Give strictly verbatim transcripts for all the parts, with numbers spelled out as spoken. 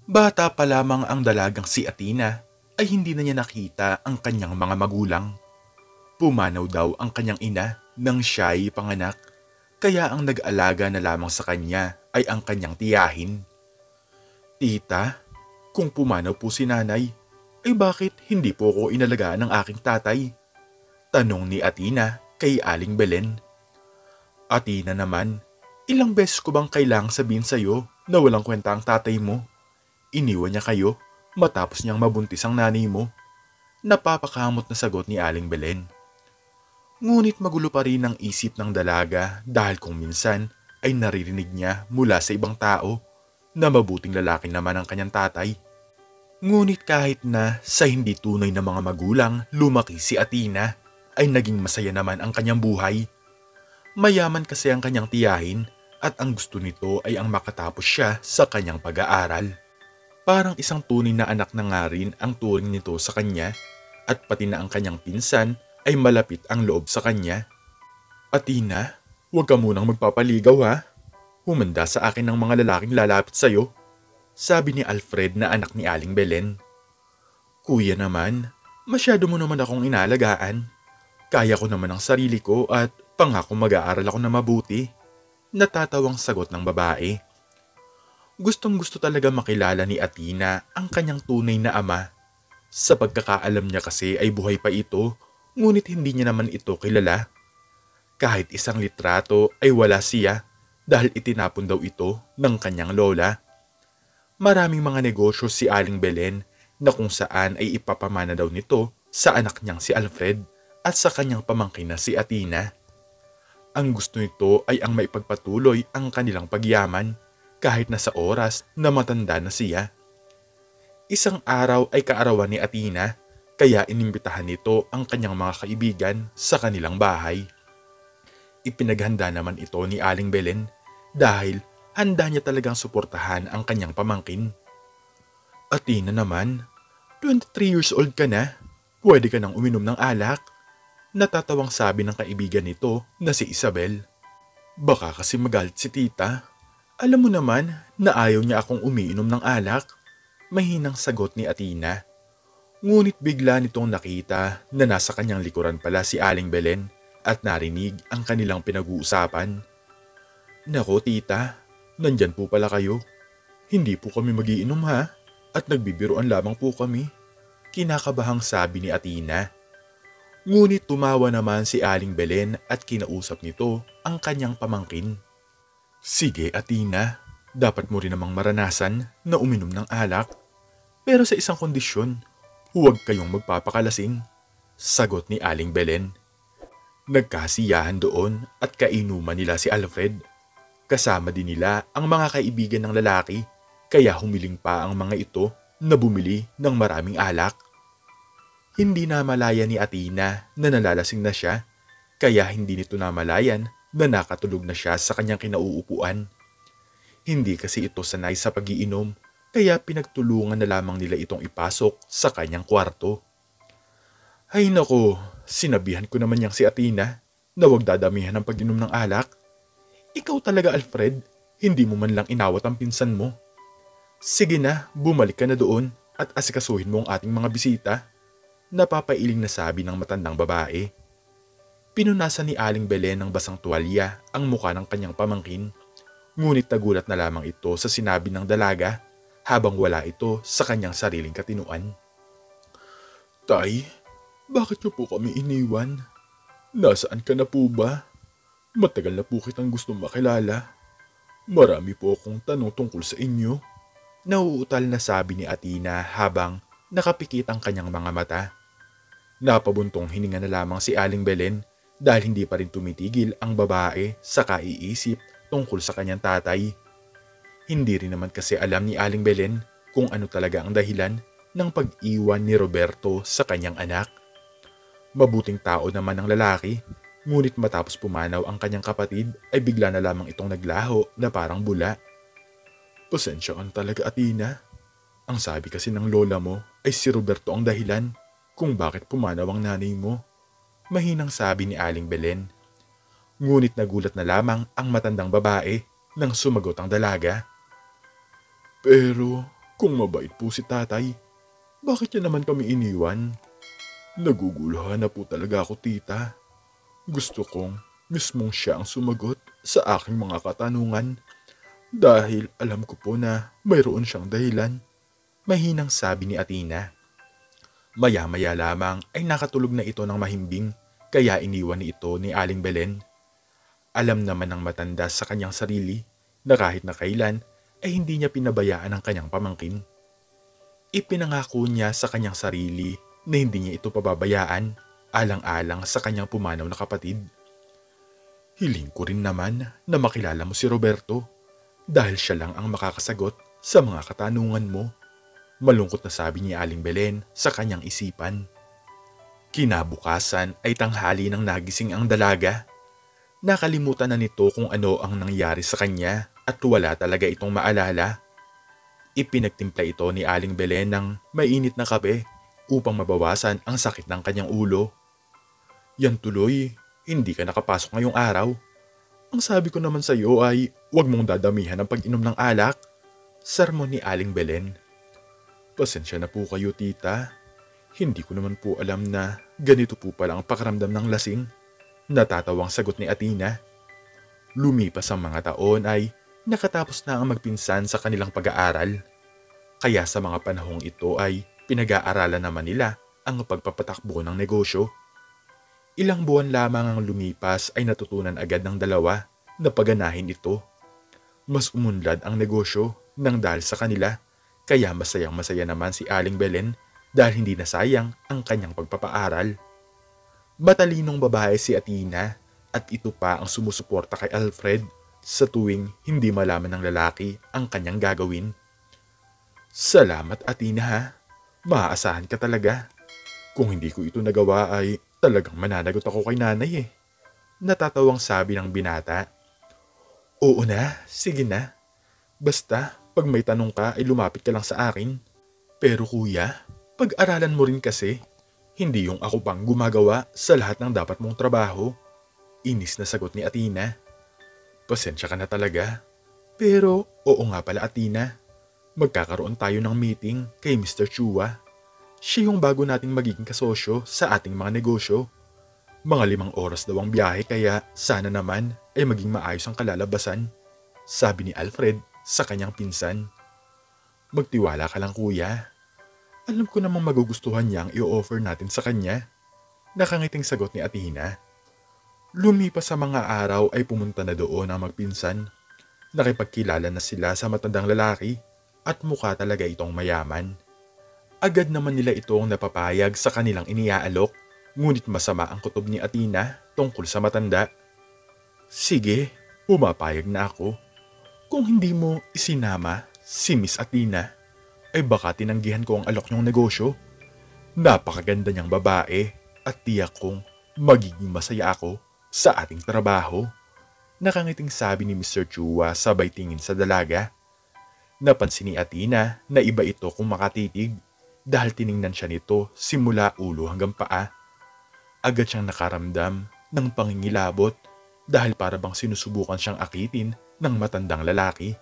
Bata pa lamang ang dalagang si Athena ay hindi na niya nakita ang kanyang mga magulang. Pumanaw daw ang kanyang ina nang siya ay panganak, kaya ang nag-alaga na lamang sa kanya ay ang kanyang tiyahin. Tita, kung pumanaw po si nanay, ay bakit hindi po ko inalagaan ng aking tatay? Tanong ni Athena kay Aling Belen. Athena naman, ilang beses ko bang kailangang sabihin sa'yo na walang kwenta ang tatay mo? Iniwan niya kayo matapos niyang mabuntis ang nanay mo. Napapakamot na sagot ni Aling Belen. Ngunit magulo pa rin ang isip ng dalaga dahil kung minsan ay naririnig niya mula sa ibang tao na mabuting lalaki naman ang kanyang tatay. Ngunit kahit na sa hindi tunay na mga magulang lumaki si Athena, ay naging masaya naman ang kanyang buhay. Mayaman kasi ang kanyang tiyahin at ang gusto nito ay ang makatapos siya sa kanyang pag-aaral. Parang isang tunay na anak na nga rin ang turing nito sa kanya at pati na ang kanyang pinsan ay malapit ang loob sa kanya. Athena, huwag ka munang magpapaligaw ha. Humanda sa akin ng mga lalaking lalapit sa'yo, sabi ni Alfred na anak ni Aling Belen. Kuya naman, masyado mo naman akong inaalagaan. Kaya ko naman ang sarili ko at pangako mag-aaral ako na mabuti. Natatawang sagot ng babae. Gustong gusto talaga makilala ni Athena ang kanyang tunay na ama. Sa pagkakaalam niya kasi ay buhay pa ito, ngunit hindi niya naman ito kilala. Kahit isang litrato ay wala siya dahil itinapon daw ito ng kanyang lola. Maraming mga negosyo si Aling Belen na kung saan ay ipapamana daw nito sa anak niyang si Alfred at sa kanyang pamangkin na si Athena. Ang gusto nito ay ang maipagpatuloy ang kanilang pagyaman kahit na sa oras na matanda na siya. Isang araw ay kaarawan ni Athena kaya inimbitahan nito ang kanyang mga kaibigan sa kanilang bahay. Ipinaghanda naman ito ni Aling Belen dahil handa niya talagang suportahan ang kanyang pamangkin. Athena naman, twenty-three years old ka na, pwede ka nang uminom ng alak. Natatawang sabi ng kaibigan nito na si Isabel. Baka kasi magalit si tita. Alam mo naman na ayaw niya akong umiinom ng alak. Mahinang sagot ni Athena. Ngunit bigla nitong nakita na nasa kanyang likuran pala si Aling Belen at narinig ang kanilang pinag-uusapan. Nako tita, nandyan po pala kayo. Hindi po kami magiinom ha, at nagbibiruan lamang po kami. Kinakabahang sabi ni Athena. Ngunit tumawa naman si Aling Belen at kinausap nito ang kanyang pamangkin. Sige Athena, dapat mo rin namang maranasan na uminom ng alak. Pero sa isang kondisyon, huwag kayong magpapakalasing, sagot ni Aling Belen. Nagkasiyahan doon at kainuman nila si Alfred. Kasama din nila ang mga kaibigan ng lalaki, kaya humiling pa ang mga ito na bumili ng maraming alak. Hindi namalaya ni Athena na nalalasing na siya, kaya hindi nito namalayan na nakatulog na siya sa kanyang kinauupuan. Hindi kasi ito sanay sa pag-iinom, kaya pinagtulungan na lamang nila itong ipasok sa kanyang kwarto. Ay nako, sinabihan ko naman niyang si Athena na huwag dadamihan ng pag-inom ng alak. Ikaw talaga Alfred, hindi mo man lang inawat ang pinsan mo. Sige na, bumalik ka na doon at asikasuhin mo ang ating mga bisita. Napapailing na sabi ng matandang babae. Pinunasan ni Aling Belen ng basang tuwalya ang muka ng kanyang pamangkin, ngunit nagulat na lamang ito sa sinabi ng dalaga habang wala ito sa kanyang sariling katinuan. Tay, bakit niyo po kami iniwan? Nasaan ka na po ba? Matagal na po kitang gustong makilala. Marami po akong tanong tungkol sa inyo. Nauutal na sabi ni Athena habang nakapikit ang kanyang mga mata. Napabuntong hininga na lamang si Aling Belen dahil hindi pa rin tumitigil ang babae sa kaiisip tungkol sa kanyang tatay. Hindi rin naman kasi alam ni Aling Belen kung ano talaga ang dahilan ng pag-iwan ni Roberto sa kanyang anak. Mabuting tao naman ang lalaki, ngunit matapos pumanaw ang kanyang kapatid ay bigla na lamang itong naglaho na parang bula. Pasensya ka talaga Athena. Ang sabi kasi ng lola mo ay si Roberto ang dahilan kung bakit pumanaw ang nanay mo. Mahinang sabi ni Aling Belen. Ngunit nagulat na lamang ang matandang babae nang sumagot ang dalaga. Pero Kung mabait po si tatay, bakit niya naman kami iniwan? Naguguluhan na po talaga ako, tita. Gusto kong mismong siya ang sumagot sa aking mga katanungan dahil alam ko po na mayroon siyang dahilan. Mahinang sabi ni Athena. Maya-maya lamang ay nakatulog na ito ng mahimbing kaya iniwan ni ito ni Aling Belen. Alam naman ng matanda sa kanyang sarili na kahit na kailan ay hindi niya pinabayaan ang kanyang pamangkin. Ipinangako niya sa kanyang sarili na hindi niya ito pababayaan alang-alang sa kanyang pumanaw na kapatid. Hiling ko rin naman na makilala mo si Roberto dahil siya lang ang makakasagot sa mga katanungan mo. Malungkot na sabi ni Aling Belen sa kanyang isipan. Kinabukasan ay tanghali nang nagising ang dalaga. Nakalimutan na nito kung ano ang nangyari sa kanya at wala talaga itong maalala. Ipinagtimpla ito ni Aling Belen ng mainit na kape upang mabawasan ang sakit ng kanyang ulo. Yan tuloy, hindi ka nakapasok ngayong araw. Ang sabi ko naman sa iyo ay huwag mong dadamihan ang pag-inom ng alak. Sermon ni Aling Belen. Pasensya na po kayo, tita. Hindi ko naman po alam na ganito po pala ang pakiramdam ng lasing. Natatawang sagot ni Athena. Lumipas ang mga taon ay nakatapos na ang magpinsan sa kanilang pag-aaral. Kaya sa mga panahong ito ay pinag-aaralan naman nila ang pagpapatakbo ng negosyo. Ilang buwan lamang ang lumipas ay natutunan agad ng dalawa na paganahin ito. Mas umunlad ang negosyo nang dahil sa kanila, kaya masayang masaya naman si Aling Belen dahil hindi nasayang ang kanyang pagpapaaral. Matalinong babae si Athena at ito pa ang sumusuporta kay Alfred sa tuwing hindi malaman ng lalaki ang kanyang gagawin. Salamat, Athena, ha. Maaasahan ka talaga. Kung hindi ko ito nagawa ay talagang mananagot ako kay nanay eh. Natatawang sabi ng binata. Oo na, sige na. Basta, pag may tanong ka ay lumapit ka lang sa akin. Pero kuya, pag-aralan mo rin kasi. Hindi yung ako pang gumagawa sa lahat ng dapat mong trabaho. Inis na sagot ni Athena. Pasensya ka na talaga. Pero, oo nga pala, Athena. Magkakaroon tayo ng meeting kay Mister Chua. Siya yung bago nating magiging kasosyo sa ating mga negosyo. Mga limang oras daw ang biyahe kaya sana naman ay maging maayos ang kalalabasan, sabi ni Alfred sa kanyang pinsan. Magtiwala ka lang, kuya. Alam ko namang magugustuhan niya ang i-offer natin sa kanya. Nakangiting sagot ni Athena. Lumipas sa mga araw ay pumunta na doon ang magpinsan. Nakipagkilala na sila sa matandang lalaki at mukha talaga itong mayaman. Agad naman nila itong napapayag sa kanilang iniaalok, ngunit masama ang kutob ni Athena tungkol sa matanda. Sige, pumapayag na ako. Kung hindi mo isinama si Miss Athena, ay baka tinanggihan ko ang alok niyong negosyo. Napakaganda niyang babae at tiyak kong magiging masaya ako sa ating trabaho. Nakangiting sabi ni Mister Chua sabay tingin sa dalaga. Napansin ni Athena na iba ito kung makatitig dahil tiningnan siya nito simula ulo hanggang paa. Agad siyang nakaramdam ng pangingilabot dahil para bang sinusubukan siyang akitin ng matandang lalaki.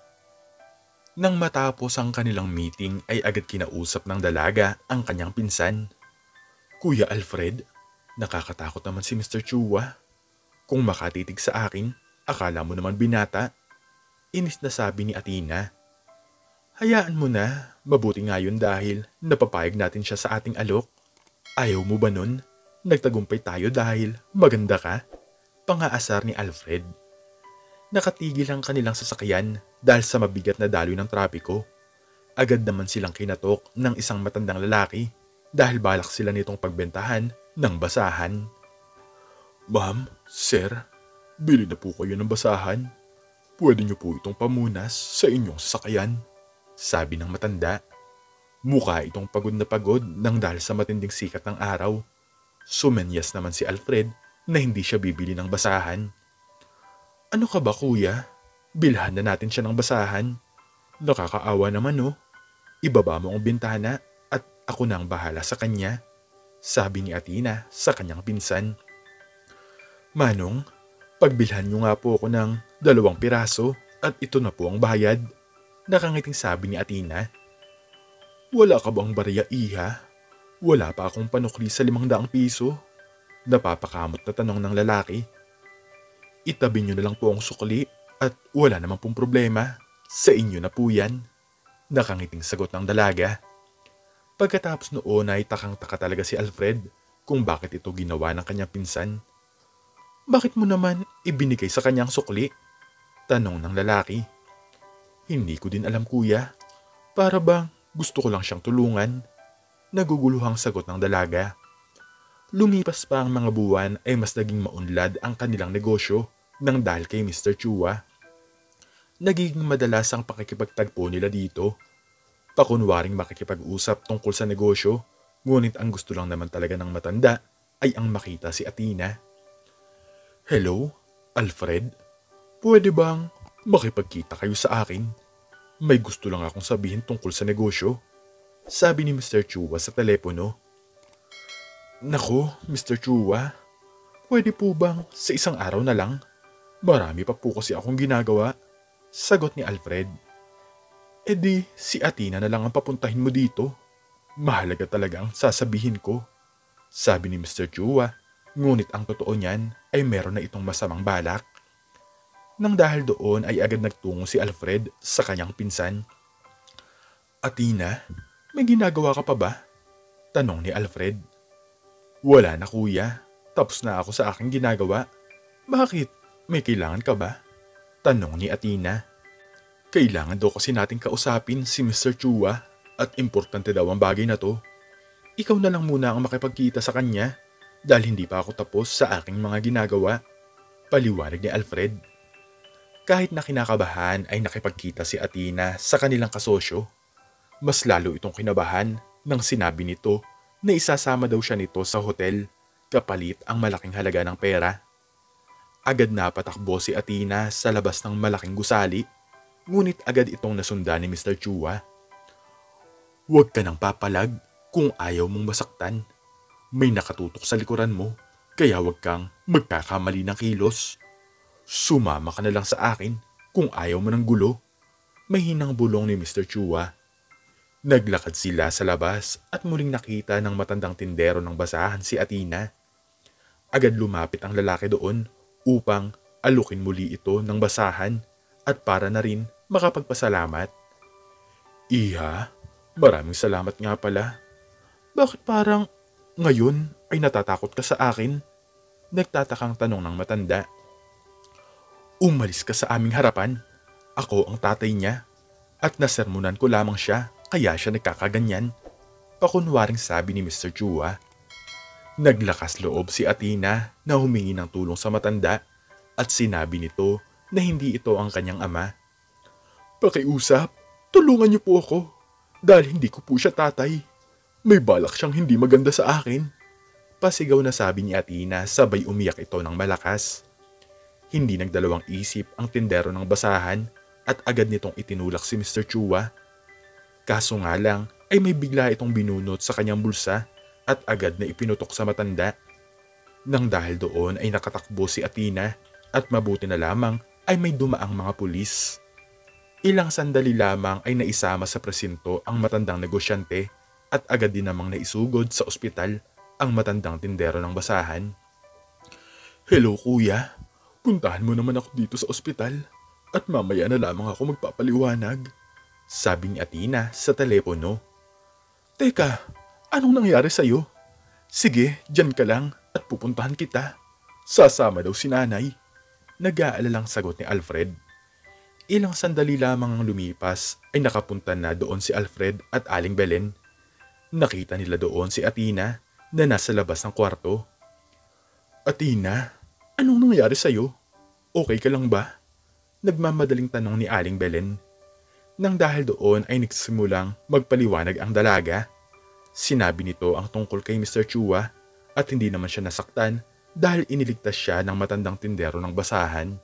Nang matapos ang kanilang meeting ay agad kinausap ng dalaga ang kanyang pinsan. Kuya Alfred, nakakatakot naman si Mister Chua. Kung makatitig sa akin, akala mo naman binata. Inis na sabi ni Athena. Hayaan mo na, mabuti nga yun dahil napapayag natin siya sa ating alok. Ayaw mo ba nun? Nagtagumpay tayo dahil maganda ka? Pangaasar ni Alfred. Nakatigil ang kanilang sasakyan dahil sa mabigat na daloy ng trapiko. Agad naman silang kinatok ng isang matandang lalaki dahil balak sila nitong pagbentahan ng basahan. Ma'am, sir, bili na po kayo ng basahan. Pwede niyo po itong pamunas sa inyong sasakyan, sabi ng matanda. Mukha itong pagod na pagod nang dahil sa matinding sikat ng araw. Sumenyas naman si Alfred na hindi siya bibili ng basahan. Ano ka ba, kuya? Bilhan na natin siya ng basahan. Nakakaawa naman, oh. Ibaba mo ang bintana at ako na ang bahala sa kanya, sabi ni Athena sa kanyang pinsan. Manong, pagbilhan niyo nga po ako ng dalawang piraso at ito na po ang bayad, nakangiting sabi ni Athena. Wala ka bang barya, iha? Wala pa akong panukli sa limang daang piso. Napapakamot na tanong ng lalaki. Itabi niyo na lang po ang sukli at wala naman pong problema. Sa inyo na po yan. Nakangiting sagot ng dalaga. Pagkatapos noon ay takang-taka talaga si Alfred kung bakit ito ginawa ng kanyang pinsan. Bakit mo naman ibinigay sa kanyang sukli? Tanong ng lalaki. Hindi ko din alam, kuya. Para bang gusto ko lang siyang tulungan? Naguguluhang sagot ng dalaga. Lumipas pa ang mga buwan ay mas naging maunlad ang kanilang negosyo nang dahil kay mister Chua. Nagiging madalas ang pakikipagtagpo nila dito. Pakunwaring makikipag-usap tungkol sa negosyo, ngunit ang gusto lang naman talaga ng matanda ay ang makita si Athena. Hello, Alfred? Pwede bang makipagkita kayo sa akin? May gusto lang akong sabihin tungkol sa negosyo. Sabi ni mister Chua sa telepono. Nako, mister Chua, pwede po bang sa isang araw na lang? Marami pa po kasi akong ginagawa. Sagot ni Alfred. E di, si Athena na lang ang papuntahin mo dito. Mahalaga talaga ang sasabihin ko. Sabi ni mister Chua, ngunit ang totoo niyan ay meron na itong masamang balak. Nang dahil doon ay agad nagtungo si Alfred sa kanyang pinsan. Athena, may ginagawa ka pa ba? Tanong ni Alfred. Wala na, kuya. Tapos na ako sa aking ginagawa. Bakit? May kailangan ka ba? Tanong ni Athena. Kailangan daw kasi nating kausapin si mister Chua at importante daw ang bagay na to. Ikaw na lang muna ang makipagkita sa kanya dahil hindi pa ako tapos sa aking mga ginagawa. Paliwanag ni Alfred. Kahit na kinakabahan ay nakipagkita si Athena sa kanilang kasosyo. Mas lalo itong kinabahan nang sinabi nito na isasama daw siya nito sa hotel kapalit ang malaking halaga ng pera. Agad na patakbo si Athena sa labas ng malaking gusali, ngunit agad itong nasundan ni mister Chua. Huwag ka nang papalag kung ayaw mong masaktan. May nakatutok sa likuran mo, kaya huwag kang magkakamali ng kilos. Sumama ka na lang sa akin kung ayaw mo ng gulo. May hinang bulong ni mister Chua. Naglakad sila sa labas at muling nakita ng matandang tindero ng basahan si Athena. Agad lumapit ang lalaki doon upang alukin muli ito ng basahan at para na rin makapagpasalamat. Iha, maraming salamat nga pala. Bakit parang ngayon ay natatakot ka sa akin? Nagtatakang tanong ng matanda. Umalis ka sa aming harapan. Ako ang tatay niya at nasermonan ko lamang siya. Kaya siya nagkakaganyan, pakunwaring sabi ni mister Chua. Naglakas loob si Athena na humingi ng tulong sa matanda at sinabi nito na hindi ito ang kanyang ama. Pakiusap, tulungan niyo po ako dahil hindi ko po siya tatay. May balak siyang hindi maganda sa akin. Pasigaw na sabi ni Athena sabay umiyak ito ng malakas. Hindi nagdalawang isip ang tindero ng basahan at agad nitong itinulak si mister Chua. Kaso nga lang ay may bigla itong binunot sa kanyang bulsa at agad na ipinutok sa matanda. Nang dahil doon ay nakatakbo si Athena at mabuti na lamang ay may dumaang mga pulis. Ilang sandali lamang ay naisama sa presinto ang matandang negosyante at agad din namang naisugod sa ospital ang matandang tindero ng basahan. Hello kuya, puntahan mo naman ako dito sa ospital at mamaya na lamang ako magpapaliwanag. Sabi ni Athena sa telepono. Teka, anong nangyari sa'yo? Sige, dyan ka lang at pupuntahan kita. Sasama daw si nanay. Nag-aalalang sagot ni Alfred. Ilang sandali lamang ang lumipas ay nakapunta na doon si Alfred at Aling Belen. Nakita nila doon si Athena na nasa labas ng kwarto. Athena, anong nangyari sa'yo? Okay ka lang ba? Nagmamadaling tanong ni Aling Belen. Nang dahil doon ay nagsimulang magpaliwanag ang dalaga. Sinabi nito ang tungkol kay mister Chua at hindi naman siya nasaktan dahil iniligtas siya ng matandang tindero ng basahan.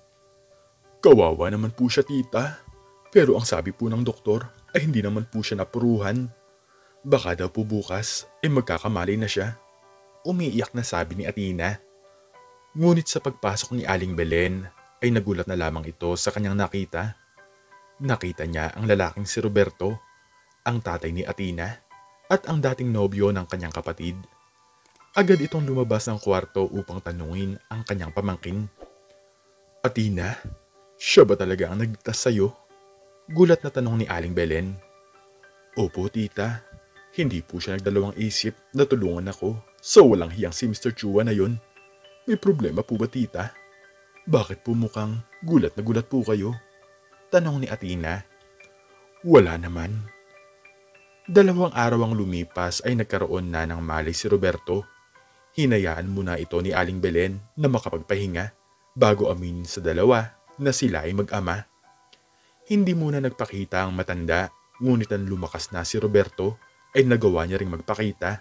Kawawa naman po siya, tita. Pero ang sabi po ng doktor ay hindi naman po siya napuruhan. Baka daw po bukas ay magkakamali na siya. Umiiyak na sabi ni Athena. Ngunit sa pagpasok ni Aling Belen ay nagulat na lamang ito sa kanyang nakita. Nakita niya ang lalaking si Roberto. ang tatay ni Athena at ang dating nobyo ng kanyang kapatid. Agad itong lumabas ng kwarto upang tanungin ang kanyang pamangkin. Athena, siya ba talaga ang nagligtas sa'yo? Gulat na tanong ni Aling Belen. Opo tita, hindi po siya nagdalawang isip na tulungan ako sa walang hiyang si mister Chua na yun. May problema po ba tita? Bakit po mukhang gulat na gulat po kayo? Tanong ni Athena. Wala naman. Dalawang araw ang lumipas ay nagkaroon na ng malay si Roberto. Hinayaan muna ito ni Aling Belen na makapagpahinga bago aminin sa dalawa na sila ay mag-ama. Hindi muna nagpakita ang matanda, ngunit ang lumakas na si Roberto ay nagawa niya ring magpakita.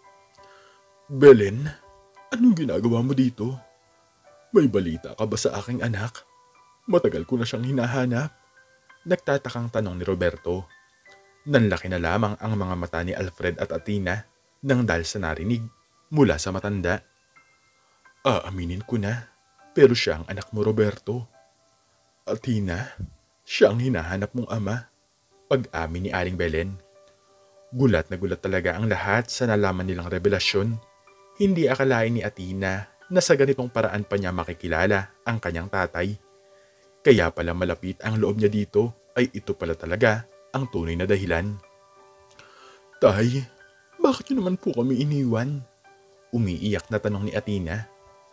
Belen, anong ginagawa mo dito? May balita ka ba sa aking anak? Matagal ko na siyang hinahanap. Nagtatakang tanong ni Roberto. Nanlaki na lamang ang mga mata ni Alfred at Athena nang dahil sa narinig mula sa matanda. Aaminin ko na, pero siya ang anak mo Roberto. Athena, siya ang hinahanap mong ama. Pag-amin ni Aling Belen. Gulat na gulat talaga ang lahat sa nalaman nilang revelasyon. Hindi akalain ni Athena na sa ganitong paraan pa niya makikilala ang kanyang tatay. Kaya pala malapit ang loob niya dito ay ito pala talaga ang tunay na dahilan. Tay, bakit niyo naman po kami iniwan? Umiiyak na tanong ni Athena.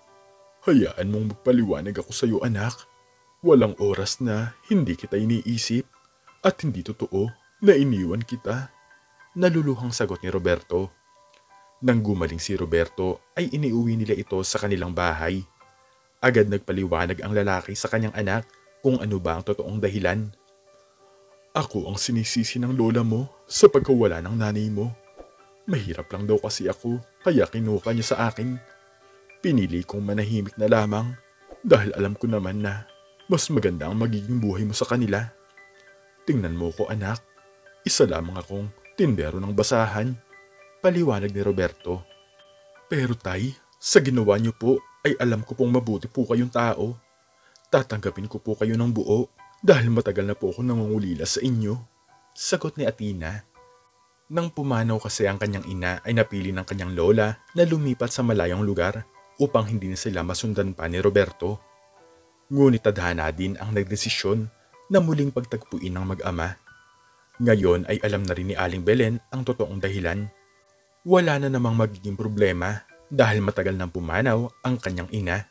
Hayaan mong magpaliwanag ako sa iyo anak. Walang oras na hindi kita iniisip at hindi totoo na iniwan kita. Naluluhang sagot ni Roberto. Nang gumaling si Roberto ay iniuwi nila ito sa kanilang bahay. Agad nagpaliwanag ang lalaki sa kanyang anak kung ano ba ang totoong dahilan. Ako ang sinisisi ng lola mo sa pagkawala ng nanay mo. Mahirap lang daw kasi ako kaya kinuha niya sa akin. Pinili kong manahimik na lamang dahil alam ko naman na mas maganda ang magiging buhay mo sa kanila. Tingnan mo ko anak, isa lamang akong tindero ng basahan. Paliwanag ni Roberto. Pero tay, sa ginawa niyo po ay alam ko pong mabuti po kayong tao. Tatanggapin ko po kayo ng buo dahil matagal na po ako nangungulila sa inyo. Sagot ni Athena. Nang pumanaw kasi ang kanyang ina ay napili ng kanyang lola na lumipat sa malayong lugar upang hindi na sila masundan pa ni Roberto. Ngunit tadhana din ang nagdesisyon na muling pagtagpuin ng mag-ama. Ngayon ay alam na rin ni Aling Belen ang totoong dahilan. Wala na namang magiging problema dahil matagal nang pumanaw ang kanyang ina.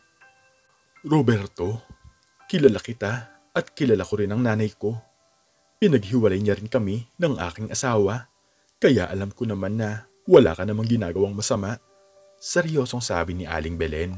Roberto, kilala kita at kilala ko rin ang nanay ko. Pinaghiwalay niya rin kami ng aking asawa, kaya alam ko naman na wala ka namang ginagawang masama. Seryosong sabi ni Aling Belen.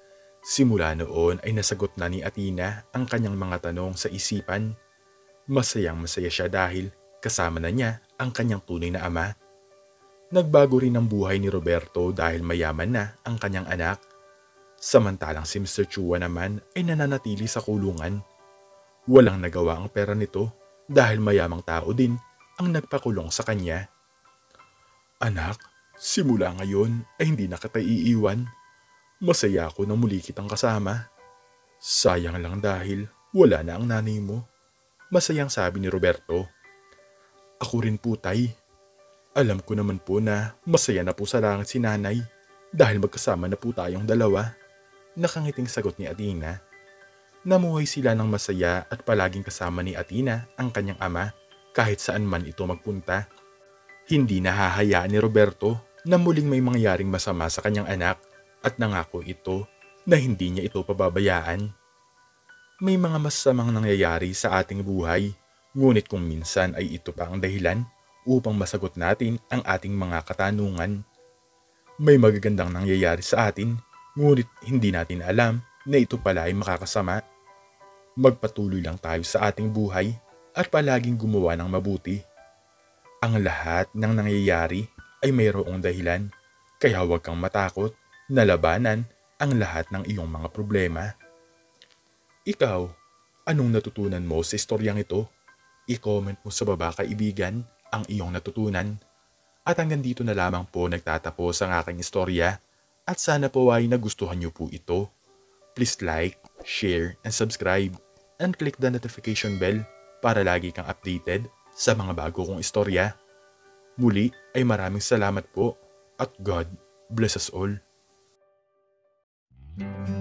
Simula noon ay nasagot na ni Athena ang kanyang mga tanong sa isipan. Masayang masaya siya dahil kasama na niya ang kanyang tunay na ama. Nagbago rin ang buhay ni Roberto dahil mayaman na ang kanyang anak. Samantalang si mister Chua naman ay nananatili sa kulungan. Walang nagawa ang pera nito dahil mayamang tao din ang nagpakulong sa kanya. Anak, simula ngayon ay hindi na kita iiwan. Masaya ako na muli kitang kasama. Sayang lang dahil wala na ang nanay mo. Masayang sabi ni Roberto. Ako rin po tay. Alam ko naman po na masaya na po sa langit si nanay dahil magkasama na po tayong dalawa. Nakangiting sagot ni Athena. Namuhay sila ng masaya at palaging kasama ni Athena ang kanyang ama kahit saan man ito magpunta. Hindi nahahayaan ni Roberto na muling may mangyaring masama sa kanyang anak at nangako ito na hindi niya ito pababayaan. May mga masamang nangyayari sa ating buhay, ngunit kung minsan ay ito pa ang dahilan upang masagot natin ang ating mga katanungan. May magagandang nangyayari sa atin, ngunit hindi natin alam na ito pala ay makakasama. Magpatuloy lang tayo sa ating buhay at palaging gumawa ng mabuti. Ang lahat ng nangyayari ay mayroong dahilan, kaya huwag kang matakot na labanan ang lahat ng iyong mga problema. Ikaw, anong natutunan mo sa istoryang ito? I-comment mo sa baba kaibigan ang iyong natutunan. At hanggang dito na lamang po nagtatapos ang aking istorya at sana po ay nagustuhan niyo po ito. Please like, share, and subscribe and click the notification bell para lagi kang updated sa mga bago kong istorya. Muli ay maraming salamat po at God bless us all.